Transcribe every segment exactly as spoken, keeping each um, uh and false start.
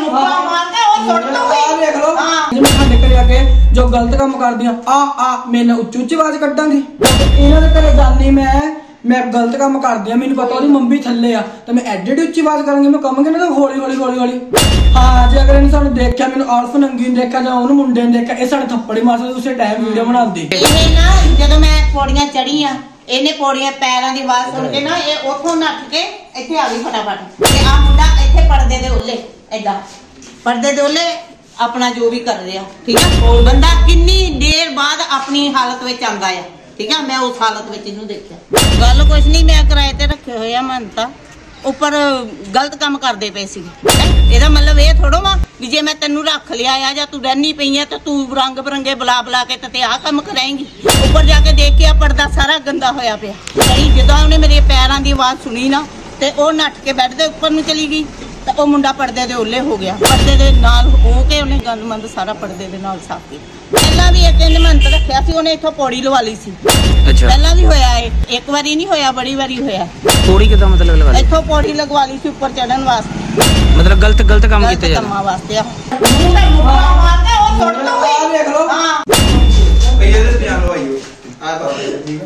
ਮੁੱਕਾ ਮਾਰਦਾ ਉਹ ਸੁੱਟ ਦੂਗੀ। ਆ ਦੇਖ ਲਓ ਜਿਵੇਂ ਸਾਡੇ ਘਰੇ ਆ ਕੇ ਜੋ ਗਲਤ ਕੰਮ ਕਰਦੀਆਂ ਆ ਆ ਮੈਨੂੰ ਉੱਚੀ ਉੱਚੀ ਆਵਾਜ਼ ਕੱਢਾਂਗੀ। ਇਹਨਾਂ ਦੇ ਘਰੇ ਜਾਨੀ ਮੈਂ ਮੈਂ ਗਲਤ ਕੰਮ ਕਰਦੀ ਆ, ਮੈਨੂੰ ਪਤਾ ਉਹਦੀ ਮੰਮੀ ਥੱਲੇ ਆ ਤੇ ਮੈਂ ਐਡੀ ਐਡੀ ਉੱਚੀ ਆਵਾਜ਼ ਕਰਾਂਗੀ। ਮੈਂ ਕਹਾਂਗੀ ਨਾ ਹੌਲੀ ਹੌਲੀ ਹੌਲੀ ਹੌਲੀ ਹਾਂ ਜੇ ਅਗਰ ਇਹਨੇ ਸਾਨੂੰ ਦੇਖਿਆ, ਮੈਨੂੰ ਆਲਫ ਨੰਗੀ ਨੂੰ ਦੇਖਿਆ ਜਾਂ ਉਹਨੂੰ ਮੁੰਡੇ ਨੂੰ ਦੇਖਿਆ, ਇਹ ਸਾਡੇ ਥੱਪੜ ਹੀ ਮਾਰ ਸਕਦੇ ਉਸੇ ਟਾਈਮ ਵੀਡੀਓ ਬਣਾਉਂਦੀ। ਇਹ ਨਾ ਜਦੋਂ ਮੈਂ ਪੌੜੀਆਂ ਚੜੀ ਆ ਇਹਨੇ ਪੌੜੀਆਂ ਪੈਰਾਂ ਦੀ ਆਵਾਜ਼ ਸੁਣ ਕੇ ਨਾ ਇਹ ਉੱਥੋਂ ਨੱਠ ਕੇ ਇੱਥੇ ਆ ਗਈ ਫਟਾਫਟ ਤੇ ਆ ਮੁੰਡਾ ਇੱਥੇ ਪਰਦੇ ਦੇ ਉੱਲੇ ਏਦਾਂ ਪਰਦੇ ਦੇ ਉੱਲੇ ਆਪਣਾ ਜੋ ਵੀ ਕਰ ਰਿਹਾ। ਠੀਕ ਆ ਬੰਦਾ ਕਿੰਨੀ ਦੇਰ ਬਾਅਦ ਆਪਣੀ ਹਾਲਤ ਵਿੱਚ ਆਂਦਾ ਆ। ਠੀਕ ਆ ਮੈਂ ਉਸ ਹਾਲਤ ਵਿੱਚ ਇਹਨੂੰ ਦੇਖਿਆ। ਗੱਲ ਕੁਛ ਨਹੀਂ, ਮੈਂ ਕਿਰਾਏ ਤੇ ਰੱਖੇ ਹੋਏ ਆ ਮੰਨਤਾ ਉੱਪਰ ਗਲਤ ਕੰਮ ਕਰਦੇ ਪਏ ਸੀ। ਇਹਦਾ ਮਤਲਬ ਇਹ ਥੋੜੋ ਵਾ ਵੀ ਜੇ ਮੈਂ ਤੈਨੂੰ ਰੱਖ ਲਿਆ ਆ ਜਾਂ ਤੂੰ ਰਹਿਣੀ ਪਈ ਆ ਤਾਂ ਤੂੰ ਰੰਗ ਬਰੰਗੇ ਬੁਲਾ ਬੁਲਾ ਕੇ ਤੇ ਆਹ ਕੰਮ ਕਰਾਏਂਗੀ। ਉੱਪਰ ਜਾ ਕੇ ਦੇਖਿਆ ਪਰਦਾ ਸਾਰਾ ਗੰਦਾ ਹੋਇਆ ਪਿਆ। ਨਹੀਂ ਜਦੋਂ ਉਹਨੇ ਮੇਰੇ ਪੈਰਾਂ ਦੀ ਆਵਾਜ਼ ਸੁਣੀ ਨਾ ਤੇ ਉਹ ਨੱਠ ਕੇ ਬੈੱਡ ਦੇ ਉੱਪਰ ਨੂੰ ਚਲੀ ਗਈ ਤਾਂ ਉਹ ਮੁੰਡਾ ਪਰਦੇ ਦੇ ਉੱਲੇ ਹੋ ਗਿਆ। ਪਰਦੇ ਦੇ ਨਾਲ ਹੋ ਕੇ ਉਹਨੇ ਗੰਦਮੰਦ ਸਾਰਾ ਪਰਦੇ ਦੇ ਨਾਲ ਸਾਫ਼ ਕੀਤਾ। ਪਹਿਲਾਂ ਵੀ ਇੱਕ ਦਿਨ ਮੰਤ ਰੱਖਿਆ ਸੀ ਉਹਨੇ ਇੱਥੋਂ ਪੌੜੀ ਲਵਾ ਲਈ ਸੀ। ਅੱਛਾ ਪਹਿਲਾਂ ਵੀ ਹੋਇਆ ਏ, ਇੱਕ ਵਾਰੀ ਨਹੀਂ ਹੋਇਆ ਬੜੀ ਵਾਰੀ ਹੋਇਆ। ਪੌੜੀ ਕਿਦਾਂ ਮਤਲਬ ਲਵਾ ਲਈ? ਇੱਥੋਂ ਪੌੜੀ ਲਗਵਾ ਲਈ ਸੀ ਉੱਪਰ ਚੜਨ ਵਾਸਤੇ। ਮਤਲਬ ਗਲਤ ਗਲਤ ਕੰਮ ਕੀਤੇ ਜਾਂਦੇ ਕੰਮਾਂ ਵਾਸਤੇ ਆ ਮੁੰਡਾ ਮੁੱਕਾ ਮਾਰਦਾ ਉਹ ਸੁੱਟ ਦੂਗੀ। ਆ ਦੇਖ ਲਓ ਹਾਂ ਭਈਆ ਦੇ ਧਿਆਨ ਲਵਾਈਓ ਆ ਬਾਬਾ ਜੀ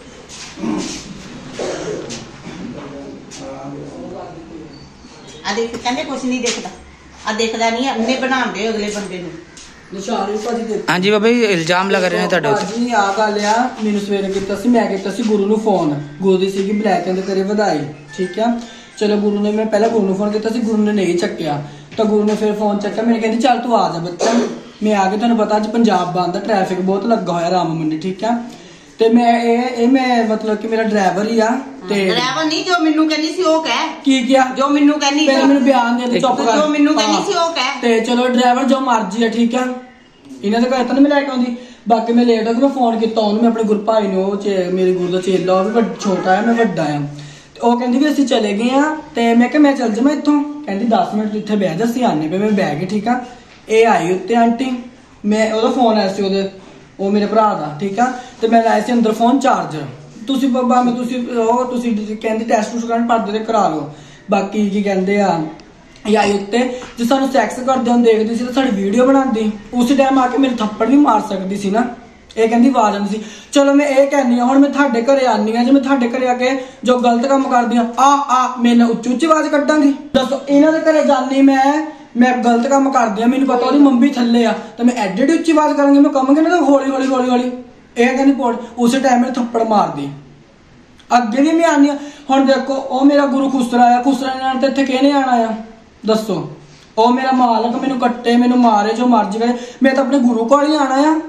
ਆ ਦੇਖ ਕਹਿੰਦੇ ਕੁਛ ਨਹੀਂ ਦੇਖਦਾ ਆ ਦੇਖਦਾ ਨਹੀਂ ਅੰਨੇ ਬਣਾਉਂਦੇ ਅਗਲੇ ਬੰਦੇ ਨੂੰ। ਨਿਸ਼ਾਨ ਵੀ ਭਾਜੀ ਦੇ ਹਾਂਜੀ ਬਾਬਾ ਜੀ ਇਲਜ਼ਾਮ ਲਗਾ ਰਹੇ ਨੇ ਤੁਹਾਡੇ ਉੱਤੇ। ਭਾਜੀ ਆ ਗੱਲ ਆ ਮੈਨੂੰ ਸਵੇਰੇ ਕੀਤਾ ਸੀ, ਮੈਂ ਕੀਤਾ ਸੀ ਗੁਰੂ ਨੂੰ ਫੋਨ। ਗੁਰੂ ਦੀ ਸੀਗੀ ਬਲੈਕ ਕਹਿੰਦੇ ਕਰੇ ਵਧਾਈ। ਠੀਕ ਆ ਚਲੋ ਗੁਰੂ ਨੇ ਮੈਂ ਪਹਿਲਾਂ ਗੁਰੂ ਨੂੰ ਫੋਨ ਕੀਤਾ ਸੀ, ਗੁਰੂ ਨੇ ਨਹੀਂ ਚੱਕਿਆ ਤਾਂ ਗੁਰੂ ਨੇ ਫਿਰ ਫੋਨ ਚੱਕਿਆ। ਮੈਨੂੰ ਕਹਿੰਦੀ ਚੱਲ ਤੂੰ ਆ ਜਾ ਬੱਚਾ। ਮੈਂ ਆ ਕੇ ਤੁਹਾਨੂੰ ਪਤਾ ਅੱਜ ਪੰਜਾਬ ਬੰਦ ਆ, ਟ੍ਰੈਫਿਕ ਬਹੁਤ ਲੱਗਾ ਹੋਇਆ ਰਾਮ ਮੰਡੀ। ਠੀਕ ਆ ਤੇ ਮੈਂ ਇਹ ਇਹ ਮੈਂ ਮਤਲਬ ਕਿ ਮੇਰਾ ਡਰਾਈਵਰ ਹੀ ਆ ਤੇ ਡਰਾਈਵਰ ਨਹੀਂ ਜੋ ਮੈਨੂੰ ਕਹਿੰਦੀ ਸੀ ਉਹ ਕਹਿ ਕੀ ਕਿਹਾ ਜੋ ਮੈਨੂੰ ਕਹਿੰਦੀ ਪਹਿਲਾਂ ਮੈਨੂੰ ਬਿਆਨ ਦੇ ਦੇ ਚੁੱਪ ਕਰ ਜੋ ਮੈਨੂੰ ਕਹਿੰਦੀ ਸੀ ਉਹ ਕਹਿ ਤੇ ਚਲੋ ਡਰਾਈਵਰ ਜੋ ਮਰਜ਼ੀ ਆ। ਠੀਕ ਆ ਇਹਨਾਂ ਦੇ ਘਰ ਤਾਂ ਮੈਂ ਲੈ ਕੇ ਆਉਂਦੀ। ਬਾਕੀ ਮੈਂ ਲੇਟ ਹੋ ਗਿਆ, ਮੈਂ ਫੋਨ ਕੀਤਾ ਉਹਨੂੰ, ਮੈਂ ਆਪਣੇ ਗੁਰੂ ਭਾਈ ਨੂੰ, ਉਹ ਮੇਰੇ ਗੁਰੂ ਦਾ ਚੇਲਾ, ਉਹ ਵੀ ਛੋਟਾ ਹੈ ਮੈਂ ਵੱਡਾ ਆ। ਤੇ ਉਹ ਕਹਿੰਦੀ ਵੀ ਅਸੀਂ ਚਲੇ ਗਏ ਆ ਤੇ ਮੈਂ ਕਿਹਾ ਮੈਂ ਚੱਲ ਜਾਵਾਂ ਇੱਥੋਂ। ਕਹਿੰਦੀ ਦਸ ਮਿੰਟ ਇੱਥੇ ਬਹਿ ਜਾ ਅਸੀਂ ਆਨੇ ਪਏ। ਮੈਂ ਬਹਿ ਗਈ। ਠੀਕ ਆ ਇਹ ਆਈ ਉੱਤੇ ਆਂਟੀ, ਮੈਂ ਉਹਦਾ ਫੋਨ ਆਇਆ ਸੀ ਉਹਦੇ ਉਹ ਮੇਰੇ ਭਰਾ ਦਾ। ਠੀਕ ਆ ਤੇ ਮੈਂ ਲਾਇਆ ਸੀ ਅੰਦਰ ਫੋਨ ਚਾਰਜਰ। ਤੁਸੀਂ ਬਾਬਾ ਮੈਂ ਤੁਸੀਂ ਉਹ ਤੁਸੀਂ ਕਹਿੰਦੇ ਟੈਸਟ ਟੂਸਟ ਕਰਨ ਪਰਦੇ ਤੇ ਕਰਾ ਲਓ। ਬਾਕੀ ਕੀ ਕਹਿੰਦੇ ਆ ਆਈ ਉੱਤੇ ਜੇ ਸਾਨੂੰ ਸੈਕਸ ਕਰਦੇ ਹੋਣ ਦੇਖਦੀ ਸੀ ਤਾਂ ਸਾਡੀ ਵੀਡੀਓ ਬਣਾਉਂਦੀ। ਉਸ ਟਾਈਮ ਆ ਕੇ ਮੇਰੇ ਥੱਪੜ ਵੀ ਮਾਰ ਸਕਦੀ ਸੀ ਨਾ। ਇਹ ਕਹਿੰਦੀ ਆਵਾਜ਼ ਆਉਂਦੀ ਸੀ। ਚਲੋ ਮੈਂ ਇਹ ਕਹਿੰਦੀ ਆ ਹੁਣ ਮੈਂ ਤੁਹਾਡੇ ਘਰੇ ਆਨੀ ਆ, ਜੇ ਮੈਂ ਤੁਹਾਡੇ ਘਰੇ ਆ ਕੇ ਜੋ ਗਲਤ ਕੰਮ ਕਰਦੀ ਆ ਆ ਆ ਮੈਨੂੰ ਉੱਚੀ ਉੱਚੀ ਆਵਾਜ਼ ਕੱਢਾਂਗੀ। ਦੱਸੋ ਇਹਨਾਂ ਦੇ ਘਰੇ ਜਾਨੀ ਮੈਂ ਮੈਂ ਗਲਤ ਕੰਮ ਕਰਦੀ ਆ, ਮੈਨੂੰ ਪਤਾ ਉਹਦੀ ਮੰਮੀ ਥੱਲੇ ਆ ਤਾਂ ਮੈਂ ਐਡੀ ਐਡੀ ਉੱਚੀ ਆਵਾਜ਼ ਕਰਾਂਗੀ। ਮੈਂ ਕਹਾਂਗੀ ਨਾ ਹੌਲੀ ਹੌਲੀ ਹੌਲੀ ਹੌਲੀ ਇਹ ਕਹਿੰਦੀ ਪੌੜ ਉਸੇ ਟਾਈਮ ਮੇਰੇ ਥੱਪੜ ਮਾਰਦੀ। ਅੱਗੇ ਵੀ ਮੈਂ ਆਨੀ ਆ। ਹੁਣ ਦੇਖੋ ਉਹ ਮੇਰਾ ਗੁਰੂ ਖੁਸਰਾ ਆ, ਖੁਸਰਾ ਨਾਲ ਤੇ ਇੱਥੇ ਕਿਹਨੇ ਆਣਾ ਆ ਦੱਸੋ? ਉਹ ਮੇਰਾ ਮਾਲਕ ਮੈਨੂੰ ਕੱਟੇ ਮੈਨੂੰ ਮਾਰੇ ਜੋ ਮਰਜ਼ੀ ਕਰੇ, ਮੈਂ ਤਾਂ ਆਪਣੇ ਗੁਰੂ ਕੋਲ ਹੀ ਆਣਾ ਆ।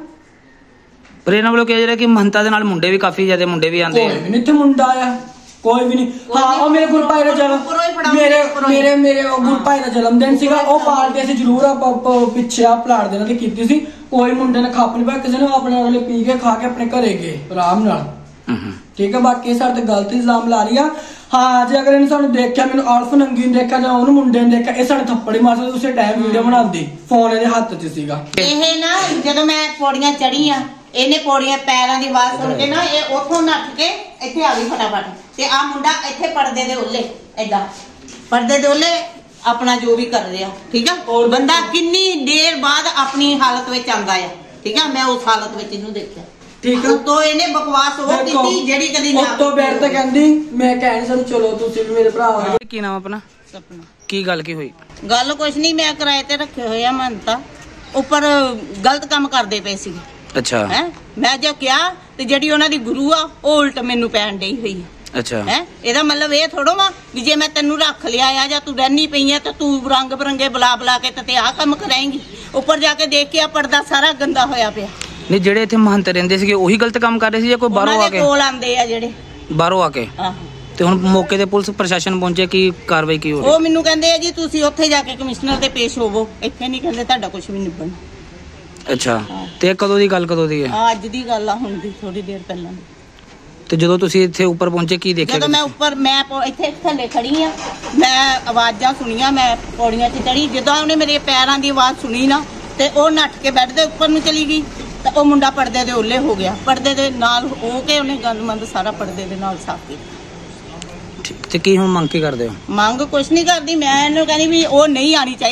ਪਰ ਇਹਨਾਂ ਵੱਲੋਂ ਕਿਹਾ ਜਾ ਰਿਹਾ ਕਿ ਮਹੰਤਾ ਦੇ ਨਾਲ ਮੁੰਡੇ ਵੀ ਕਾਫੀ ਜ਼ਿਆਦਾ ਮੁੰਡੇ ਵੀ ਆਉਂਦੇ ਆ। ਕੋਈ ਵੀ ਨਹੀਂ ਇੱਥੇ ਮੁੰਡਾ ਆ, ਕੋਈ ਵੀ ਨਹੀਂ। ਹਾਂ ਉਹ ਮੇਰੇ ਗੁਰੂ ਭਾਈ ਦਾ ਜਨਮ ਮੇਰੇ ਮੇਰੇ ਮੇਰੇ ਉਹ ਗੁਰੂ ਭਾਈ ਦਾ ਜਨਮ ਦਿਨ ਸੀਗਾ। ਉਹ ਪਾਰਟੀ ਅਸੀਂ ਜ਼ਰੂਰ ਆਪਾਂ ਪਿੱਛੇ ਆ ਪਲਾਟ ਦੇ ਨਾਲ ਤੇ ਕੀਤੀ ਸੀ। ਕੋਈ ਮੁੰਡੇ ਨੇ ਖੱਪ ਨਹੀਂ ਪਾਇਆ ਕਿਸੇ ਨੇ, ਆਪਣੇ ਵਾਲੇ ਪੀ ਕੇ ਖਾ ਕੇ ਆਪਣੇ ਘਰੇ ਗਏ ਆਰਾਮ ਨਾਲ। ਠੀਕ ਹੈ ਬਾਕੀ ਸਾਡੇ ਤੇ ਗਲਤ ਇਲਜ਼ਾਮ ਲਾ ਰਹੀ ਆ। ਹਾਂ ਜੇ ਅਗਰ ਇਹਨੇ ਸਾਨੂੰ ਦੇਖਿਆ, ਮੈਨੂੰ ਆਲਫ ਨੰਗੀ ਨੂੰ ਦੇਖਿਆ ਜਾਂ ਉਹਨੂੰ ਮੁੰਡੇ ਨੂੰ ਦੇਖਿਆ, ਇਹ ਸਾਡੇ ਥੱਪੜ ਹੀ ਮਾਰ ਸਕਦੇ ਉਸੇ ਟਾਈਮ ਵੀਡੀਓ ਬਣਾਉਂਦੀ। ਫੋਨ ਇਹਦੇ ਹੱਥ 'ਚ ਸੀਗਾ। ਇਹ ਨਾ ਜਦੋਂ ਮੈਂ ਪੌੜੀਆਂ ਚੜੀ ਆ ਇਹਨੇ ਪੌੜੀਆਂ ਪੈਰਾਂ ਦੀ ਆਵਾਜ਼ ਸੁਣ ਕੇ ਨਾ ਇਹ ਉੱਥੋਂ ਨੱਠ ਕੇ ਇੱਥੇ ਆ ਗਈ ਫਟਾਫਟ ਤੇ ਆ ਮੁੰਡਾ ਇੱਥੇ ਪਰਦੇ ਦੇ ਉੱਲੇ ਏਦਾਂ ਪਰਦੇ ਦੇ ਉੱਲੇ ਆਪਣਾ ਜੋ ਵੀ ਕਰ ਰਿਹਾ। ਠੀਕ ਆ ਬੰਦਾ ਕਿੰਨੀ ਦੇਰ ਬਾਅਦ ਆਪਣੀ ਹਾਲਤ ਵਿੱਚ ਆਂਦਾ ਆ। ਠੀਕ ਆ ਮੈਂ ਉਸ ਹਾਲਤ ਵਿੱਚ ਇਹਨੂੰ ਦੇਖਿਆ। ਠੀਕ ਆ ਉਤੋਂ ਇਹਨੇ ਬਕਵਾਸ ਉਹ ਕੀਤੀ ਜਿਹੜੀ ਕਦੀ ਨਾ ਉਤੋਂ ਬੈਠ ਤੇ ਕਹਿੰਦੀ ਮੈਂ ਕਹਿਣ ਸਾਨੂੰ ਚਲੋ ਤੁਸੀਂ ਵੀ ਮੇਰੇ ਭਰਾ ਹੋ। ਕੀ ਨਾਮ ਆਪਣਾ? ਸਪਨਾ। ਕੀ ਗੱਲ ਕੀ ਹੋਈ? ਗੱਲ ਕੁਛ ਨਹੀਂ, ਮੈਂ ਕਿਰਾਏ ਤੇ ਰੱਖੇ ਹੋਏ ਆ ਮੰਨਤਾ ਉੱਪਰ ਗਲਤ ਕੰਮ ਕਰਦੇ ਪਏ ਸੀ। ਅੱਛਾ ਹੈ ਮੈਂ ਜੋ ਕਿਹਾ ਤੇ ਜਿਹੜੀ ਉਹਨਾਂ ਦੀ ਗੁਰੂ ਆ ਉਹ ਉਲਟ ਮੈਨੂੰ ਪੈਣ ਡਈ ਹੋਈ ਹੈ। ਅੱਛਾ ਹੈ ਇਹਦਾ ਮਤਲਬ ਇਹ ਥੋੜੋ ਵਾ ਵੀ ਜੇ ਮੈਂ ਤੈਨੂੰ ਰੱਖ ਲਿਆ ਆ ਜਾਂ ਤੂੰ ਰਹਿਣੀ ਪਈ ਆ ਤਾਂ ਤੂੰ ਰੰਗ ਬਰੰਗੇ ਬੁਲਾ ਬੁਲਾ ਕੇ ਤੇ ਆਹ ਕੰਮ ਕਰਾਏਂਗੀ। ਉੱਪਰ ਜਾ ਕੇ ਦੇਖਿਆ ਪਰਦਾ ਸਾਰਾ ਗੰਦਾ ਹੋਇਆ ਪਿਆ। ਨਹੀਂ ਜਿਹੜੇ ਇੱਥੇ ਮਹੰਤ ਰਹਿੰਦੇ ਸੀਗੇ ਉਹੀ ਗਲਤ ਕੰਮ ਕਰ ਰਹੇ ਸੀ ਜਾਂ ਕੋਈ ਬਾਹਰੋਂ ਆ ਕੇ? ਕੋਲ ਆਂਦੇ ਆ ਜਿਹੜੇ ਬਾਹਰੋਂ ਆ ਕੇ। ਆਹੋ ਤੇ ਹੁਣ ਮੌਕੇ ਤੇ ਪੁਲਿਸ ਪ੍ਰਸ਼ਾਸਨ ਪਹੁੰਚੇ, ਕੀ ਕਾਰਵਾਈ ਕੀ ਹੋ ਰਹੀ? ਉਹ ਮੈਨੂੰ ਕਹਿੰਦੇ ਆ ਜੀ ਤੁਸੀਂ ਉੱਥੇ ਜਾ ਕੇ ਕਮਿਸ਼ਨਰ ਤੇ ਪੇਸ਼ ਹੋਵੋ, ਇੱਥੇ ਨਹੀਂ ਕਹਿੰਦੇ ਤੁਹਾਡਾ ਕੁਝ ਵੀ ਨਿਭਣ। ਅੱਛਾ ਤੇ ਕਦੋਂ ਦੀ ਗੱਲ ਕਦੋਂ ਦੀ ਹੈ? ਅੱਜ ਦੀ ਗੱਲ ਆ, ਹੁਣ ਦੀ ਥੋੜੀ ਦੇਰ ਪਹਿਲਾਂ। ਤੇ ਜਦੋਂ ਤੁਸੀਂ ਇੱਥੇ ਉੱਪਰ ਪਹੁੰਚੇ ਕੀ ਦੇਖਿਆ? ਜਦੋਂ ਮੈਂ ਉੱਪਰ ਮੈਂ ਇੱਥੇ ਥੱਲੇ ਖੜੀ ਆ, ਮੈਂ ਆਵਾਜ਼ਾਂ ਸੁਣੀਆਂ, ਮੈਂ ਪੌੜੀਆਂ 'ਚ ਚੜੀ। ਜਦੋਂ ਉਹਨੇ ਮੇਰੇ ਪੈਰਾਂ ਦੀ ਆਵਾਜ਼ ਸੁਣੀ ਨਾ ਤੇ ਉਹ ਨੱਠ ਕੇ ਬੈੱਡ ਦੇ ਉੱਪਰ ਨੂੰ ਚਲੀ ਗਈ ਤਾਂ ਉਹ ਮੁੰਡਾ ਪਰਦੇ ਦੇ ਉੱਲੇ ਹੋ ਗਿਆ। ਪਰਦੇ ਦੇ ਨਾਲ ਹੋ ਕੇ ਉਹਨੇ ਗੰਦਮੰਦ ਸਾਰਾ ਪਰਦੇ ਦੇ ਨਾਲ ਸਾਫ਼ ਕੀਤਾ। ਠੀਕ ਤੇ ਕੀ ਹੁਣ ਮੰਗ ਕੀ ਕਰਦੇ ਹੋ? ਮੰਗ ਕੁਛ ਨਹੀਂ ਕਰਦੀ, ਮੈਂ ਇਹਨੂੰ ਕਹਿੰਦੀ ਵੀ ਉਹ ਨਹੀਂ ਆਣੀ ਚਾਹੀਦੀ।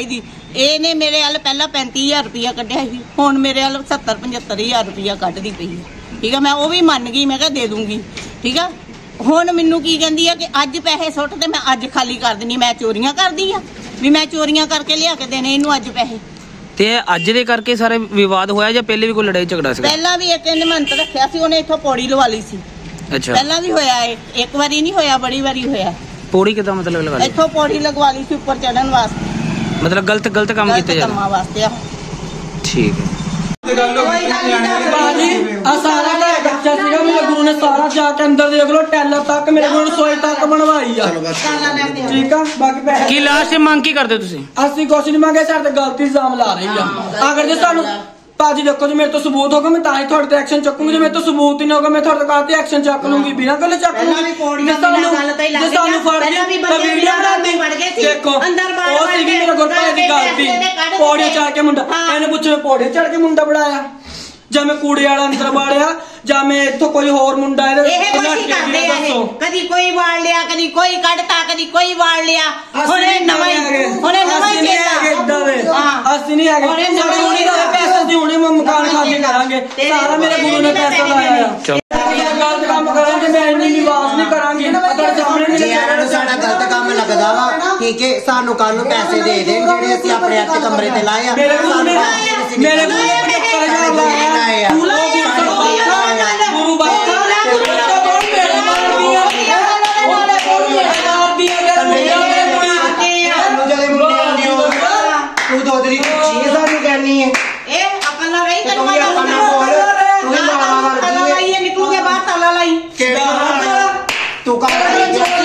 ਇਹਨੇ ਮੇਰੇ ਵੱਲ ਪਹਿਲਾਂ ਪੈਂਤੀ ਹਜ਼ਾਰ ਰੁਪਇਆ ਕੱਢਿਆ ਸੀ, ਹੁਣ ਮੇਰੇ ਵੱਲ ਸੱਤਰ ਪਝੱਤਰ ਹਜ਼ਾਰ ਰੁਪਇਆ ਕੱਢਦੀ ਪਈ ਹੈ। ਠੀਕ ਆ, ਮੈਂ ਉਹ ਵੀ ਮੰਨ ਗਈ, ਮੈਂ ਕਿਹਾ ਦੇ ਦੂੰਗੀ। ਠੀਕ ਆ, ਹੁਣ ਮੈਨੂੰ ਕੀ ਕਹਿੰਦੀ ਆ ਕਿ ਅੱਜ ਪੈਸੇ ਸੁੱਟ ਤੇ ਮੈਂ ਅੱਜ ਖਾਲੀ ਕਰ ਦਿੰਨੀ। ਮੈਂ ਚੋਰੀਆਂ ਕਰਦੀ ਆ ਵੀ ਮੈਂ ਚੋਰੀਆਂ ਕਰਕੇ ਲਿਆ ਕੇ ਦੇਣੇ ਇਹਨੂੰ ਅੱਜ ਪੈਸੇ? ਤੇ ਅੱਜ ਦੇ ਕਰਕੇ ਸਾਰੇ ਵਿਵਾਦ ਹੋਇਆ ਜਾਂ ਪਹਿਲੇ ਵੀ ਕੋਈ ਲੜਾਈ ਝਗੜਾ ਸੀ? ਪਹਿਲਾਂ ਵੀ ਇੱਕ ਇਹਨੇ ਮੰਤ ਰੱਖਿਆ ਸੀ, ਉਹਨੇ ਇੱਥੋਂ ਪੌੜੀ ਲਵਾ ਲਈ ਸੀ। ਅੱਛਾ, ਪਹਿਲਾਂ ਵੀ ਹੋਇਆ ਏ, ਇੱਕ ਵਾਰੀ ਨਹੀਂ ਹੋਇਆ, ਬੜੀ ਵਾਰੀ ਹੋਇਆ। ਪੌੜੀ ਕਿਦਾਂ ਮਤਲਬ ਲਗਾ ਲਈ? ਇੱਥੋਂ ਪੌੜੀ ਲਗਵਾ ਲਈ ਸੀ ਉੱਪਰ ਚੜਨ ਵਾਸਤੇ, ਮਤਲਬ ਗਲਤ ਗਲਤ ਕੰਮ ਗਲਤ ਕੀਤੇ ਜਾਂਦੇ। ਕੰਮਾਂ ਵਾਸਤੇ ਆ। ਠੀਕ ਹੈ। ਬਾਜੀ ਆ ਸਾਰਾ ਘਰ ਕੱਚਾ ਸੀਗਾ, ਮੇਰੇ ਗੁਰੂ ਨੇ ਸਾਰਾ ਜਾ ਕੇ ਅੰਦਰ ਦੇਖ ਲਓ, ਟੈਲਾਂ ਤੱਕ ਮੇਰੇ ਗੁਰੂ ਨੇ ਰਸੋਈ ਤੱਕ ਬਣਵਾਈ ਆ। ਠੀਕ ਆ, ਬਾਕੀ ਪੈਸੇ ਕੀ ਲਾਸਟ ਤੇ ਮੰਗ ਕੀ ਕਰਦੇ ਤੁਸੀਂ? ਅਸੀਂ ਕੁਛ ਨਹੀਂ ਮੰਗੇ, ਸਾਡੇ ਤੇ ਗਲਤੀ ਇਲਜ਼ਾਮ ਲਾ ਰਹੀ ਆ। ਅਗਰ ਜੇ ਸਾਨੂੰ ਭਾਜੀ ਦੇਖੋ, ਜੇ ਮੇਰੇ ਤੋਂ ਸਬੂਤ ਹੋਗਾ ਮੈਂ ਤਾਂ ਹੀ ਤੁਹਾਡੇ ਤੇ ਐਕਸ਼ਨ ਚੱਕੂਗੀ, ਜੇ ਮੇਰੇ ਤੋਂ ਸਬੂਤ ਹੀ ਨਾ ਹੋਗਾ ਮੈਂ ਤੁਹਾਡੇ ਕੋਲ ਤੇ ਐਕਸ਼ਨ ਚੱਕ ਲੂੰਗੀ, ਬਿਨਾਂ ਗੱਲ ਚੱਕ ਲੂੰਗੀ। ਜੇ ਸਾਨੂੰ ਜੇ ਸਾਨੂੰ ਫੜ ਕੇ ਤਾਂ ਵੀਡੀਓ ਬਣਾ ਕੇ ਦੇਖੋ, ਉਹ ਸੀਗੀ ਮੇਰੇ ਗੁਰਪਾਲ ਦੀ ਗਲਤੀ। ਪੌੜੀ ਚੜ ਕੇ ਮੁੰਡਾ, ਇਹਨੇ ਪੁੱਛੇ ਪੌੜੀ ਚੜ ਕੇ ਮੁੰਡਾ ਬਣਾਇਆ, ਜਾਂ ਮੈਂ ਕੂੜੇ ਵਾਲਾ ਅੰਦਰ ਵਾੜਿਆ, ਜਾਂ ਮੈਂ ਇੱਥੋਂ ਕੋਈ ਹੋਰ ਮੁੰਡਾ ਇਹਦੇ ਇਹ ਕੁਛ ਹੀ ਕਰਦੇ ਆ ਇਹ, ਕਦੀ ਕੋਈ ਵਾੜ ਲਿਆ, ਕਦੀ ਕੋਈ ਕੱਢਤਾ, ਕਦੀ ਕੋਈ ਵਾੜ ਲਿਆ। ਹੁਣੇ ਨਵਾਂ ਹੀ ਹੁਣੇ ਨਵਾਂ ਹੀ ਇਦਾਂ ਦੇ ਅਸੀਂ ਨਹੀਂ ਹੈਗੇ, ਸਾਡੇ ਹੁਣੇ ਦਾ ਪੈਸੇ ਦੀ ਹੁਣੇ ਮਕਾਨ ਖਾਲੀ ਕਰਾਂਗੇ। ਸਾਰਾ ਮੇਰੇ ਗੁਰੂ ਨੇ ਪੈਸਾ ਲਾਇਆ ਆ। ਗਲਤ ਕੰਮ ਕਰਾਂਗੇ ਮੈਂ ਇੰਨੀ ਨਿਵਾਸ ਨਹੀਂ ਕਰਾਂਗੀ, ਤੁਹਾਡੇ ਸਾਹਮਣੇ ਨਹੀਂ ਜੇ ਇਹਨਾਂ ਨੂੰ ਸਾਡਾ ਗਲਤ ਕੰਮ ਲੱਗਦਾ ਵਾ, ਠੀਕ ਹੈ, ਸਾਨੂੰ ਕੱਲ ਨੂੰ ਪੈਸੇ ਦੇ ਦੇਣ ਜਿਹੜੇ ਅਸੀਂ ਆਪਣੇ ਇੱਥੇ ਕਮਰੇ ਤੇ ਲਾਏ ਆ। ਮੇਰੇ ਗੁਰੂ ਨੇ ਮੇਰੇ ਗੁਰੂ ਨੇ ਪਚੱਤਰ ਹਜ਼ਾਰ ਲਾਇਆ, ਗੁਰੂ ਬਾਬਾ ਮੇਰੇ ਮਾਰਦੀ ਆ, ਮਾਰਦੀ ਆ ਤੂੰ ਦੋ ਦਿਨ ਚੀਜ਼ ਸਾਨੂੰ ਕਰਨੀ ਹੈ। ਇਹ ਅਕਲ ਨਾਲ ਰਹੀ ਤੂੰ ਵੀ ਆਪਣਾ ਬੋਲ, ਤੂੰ ਵੀ ਮਾਲਾ ਵਰਦੀ ਹੈ। ਇਹ ਨਿਕਲੂ ਕੇ ਬਾਹਰ ਤਾਲਾ ਲਾਈ। ਕਿਹੜੀ ਤੂੰ ਕੰਮ ਕਰਕੇ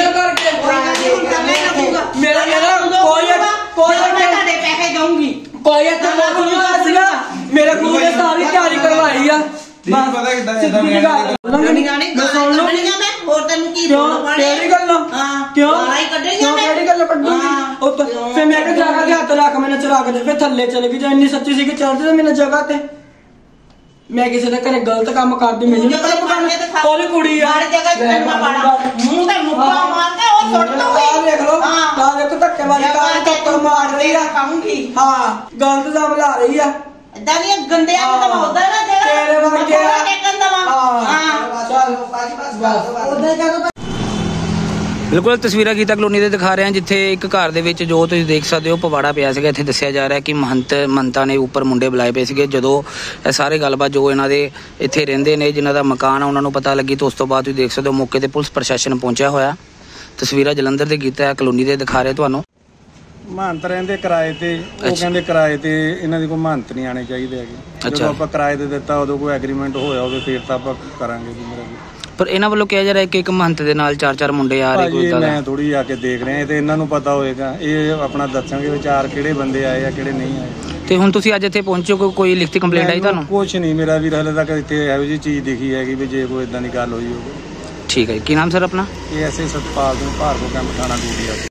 ਮੇਰਾ ਮੇਰਾ ਕੋਈ ਕੋਈ ਤੁਹਾਡੇ ਪੈਸੇ ਦਊਂਗੀ। ਕੋਈ ਇੱਥੇ ਲੋਕ ਨਹੀਂ ਹੋਇਆ ਸੀਗਾ, ਮੇਰੇ ਗੁਰੂ ਨੇ ਸਾਰੀ ਤਿਆਰੀ ਕਰਵਾਈ ਆ। ਨਹੀਂ ਪਤਾ ਕਿੱਦਾਂ ਸਿੱਧੀ ਜਿਹੀ ਗੱਲ ਲੰਗਣੀਆਂ ਨੇ ਲੰਗਣੀਆਂ ਮੈਂ ਹੋਰ ਤੈਨੂੰ ਕੀ ਕਿਉਂ ਬੋਲ ਕਿਹੜੀ ਗੱਲ ਹਾਂ ਕਿਉਂ ਗਾਲਾਂ ਹੀ ਕੱਢਣੀਆਂ ਕਿਉਂ ਮੈਂ। ਕਿਹੜੀ ਗੱਲ ਕੱਢੂਗੀ? ਉਹ ਤਾਂ ਫਿਰ ਮੈਂ ਕਿ ਜਗ੍ਹਾ ਤੇ ਹੱਥ ਰੱਖ, ਮੈਨੇ ਚਲਾ ਕੇ ਦੇ, ਫਿਰ ਥੱਲੇ ਚਲੇ ਗਈ। ਜੇ ਇੰਨੀ ਸੱਚੀ ਸੀ ਕਿ ਚੱਲਦੇ ਤਾਂ ਮੈਨੂੰ ਜਗ੍ਹਾ ਤੇ ਮੈਂ ਕਿਸੇ ਦੇ ਘਰੇ ਗਲਤ ਕੰਮ ਕਰਦੀ, ਮੈਨੂੰ ਨਹੀਂ ਪਤਾ ਪਕਾਉਣਾ। ਉਹਦੀ ਕੁੜੀ ਆ, ਮਾਰ ਜਗ੍ਹਾ ਤੇ ਮੈਂ ਪਾੜਾ ਮੂੰਹ ਤੇ ਮੁੱਕਾ ਮਾਰ ਕੇ ਉਹ ਸੁੱਟ ਦਊਗੀ। ਆਹ ਦੇਖ ਲਓ, ਆਹ ਦੇਖੋ ਧੱਕੇ ਮਾਰੀ ਕਾਰ ਟੱਕਰ ਮਾਰ ਰਹੀ ਆ। ਖਾਉਂਗੀ ਹਾਂ ਗਲਤ ਇਲਜ਼ਾਮ ਲਾ ਰਹੀ ਆ। ਇਦਾਂ ਦੀਆਂ ਗੰਦਿਆਂ ਨੂੰ ਤਾਂ ਉਦਾਂ ਨਾ ਜਗ੍ਹਾ ਤੇਰੇ ਵਰਗੇ ਆ। ਟੇਕਣ ਦਵਾ। ਹਾਂ ਚੱਲ ਉਦਾਂ ਕਰ। ਬਿਲਕੁਲ ਤਸਵੀਰਾਂ ਗੀਤਾ ਕਲੋਨੀ ਦੇ ਦਿਖਾ ਰਹੇ ਹਾਂ, ਜਿੱਥੇ ਇੱਕ ਘਰ ਦੇ ਵਿੱਚ ਜੋ ਤੁਸੀਂ ਦੇਖ ਸਕਦੇ ਹੋ ਪਵਾੜਾ ਪਿਆ ਸੀਗਾ। ਇੱਥੇ ਦੱਸਿਆ ਜਾ ਰਿਹਾ ਕਿ ਮਹੰਤ ਮੰਤਾ ਨੇ ਉੱਪਰ ਮੁੰਡੇ ਬੁਲਾਏ ਪਏ ਸੀਗੇ। ਜਦੋਂ ਇਹ ਸਾਰੇ ਗੱਲਬਾਤ ਜੋ ਇਹਨਾਂ ਦੇ ਇੱਥੇ ਰਹਿੰਦੇ ਨੇ, ਜਿਨ੍ਹਾਂ ਦਾ ਮਕਾਨ ਆ, ਉਹਨਾਂ ਨੂੰ ਪਤਾ ਲੱਗੀ ਤਾਂ ਉਸ ਤੋਂ ਬਾਅਦ ਤੁਸੀਂ ਦੇਖ ਸਕਦੇ ਹੋ ਮੌਕੇ ਤੇ ਪੁਲਿਸ ਪ੍ਰਸ਼ਾਸਨ ਪਹੁੰਚਿਆ ਹੋਇਆ। ਤਸਵੀਰਾਂ ਜਲੰਧਰ ਦੇ ਗੀਤਾ ਕਲੋਨੀ ਦੇ ਦਿਖਾ ਰਹੇ ਤੁਹਾਨੂੰ। ਮਹੰਤ ਰਹਿੰਦੇ ਕਿਰਾਏ ਤੇ, ਉਹ ਕਹਿੰਦੇ ਕਿਰਾਏ ਤੇ ਇਹਨਾਂ ਦੀ ਕੋਈ ਮਹੰਤ ਨਹੀਂ ਆਣੇ ਚਾਹੀਦੇ ਹੈਗੇ। ਜਦੋਂ ਆਪਾਂ ਕਿਰਾਏ ਤੇ ਦਿੱਤਾ ਉਦੋਂ ਕੋਈ ਐਗਰੀਮੈਂਟ ਹੋਇਆ ਹੋਵੇ ਫਿਰ ਤਾਂ ਆਪਾਂ ਕਰਾਂਗੇ ਜੀ। ਮੇਰਾ ਪਰ ਇਹਨਾਂ ਵੱਲੋਂ ਕਿਹਾ ਜਾ ਰਿਹਾ ਕਿ ਇੱਕ ਮਹੰਤ ਦੇ ਨਾਲ ਚਾਰ ਚਾਰ ਮੁੰਡੇ ਆ ਰਹੇ ਕੋਈ ਭਾਜੀ ਮੈਂ ਥੋੜੀ ਆ ਕੇ ਦੇਖ ਰਿਹਾ, ਤੇ ਇਹਨਾਂ ਨੂੰ ਪਤਾ ਹੋਏਗਾ, ਇਹ ਆਪਣਾ ਦੱਸਣਗੇ ਵਿਚਾਰ ਕਿਹੜੇ ਬੰਦੇ ਆਏ ਆ ਕਿਹੜੇ ਨਹੀਂ ਆਏ। ਤੇ ਹੁਣ ਤੁਸੀਂ ਅੱਜ ਇੱਥੇ ਪਹੁੰਚੋ, ਕੋਈ ਕੋਈ ਲਿਖਤੀ ਕੰਪਲੇਂਟ ਆਈ ਤੁਹਾਨੂੰ? ਕੁਛ ਨਹੀਂ ਮੇਰਾ ਵੀਰ, ਹਲੇ ਤੱਕ ਇੱਥੇ ਇਹੋ ਜਿਹੀ ਚੀਜ਼ ਦਿਖੀ ਹੈਗੀ ਵੀ ਜੇ ਕੋਈ ਇਦਾਂ ਦੀ ਗੱਲ ਹੋਈ ਹੋਵੇ। ਠੀਕ ਹੈ, ਕੀ ਨਾਮ ਸਰ ਆਪਣਾ? ਇਹ ਐਸੇ ਸਤਪਾਲ ਸਿੰਘ ਭਾਰਗੋ ਕੈਂਪ ਥਾਣਾ ਡਿਊਟੀ ਆ।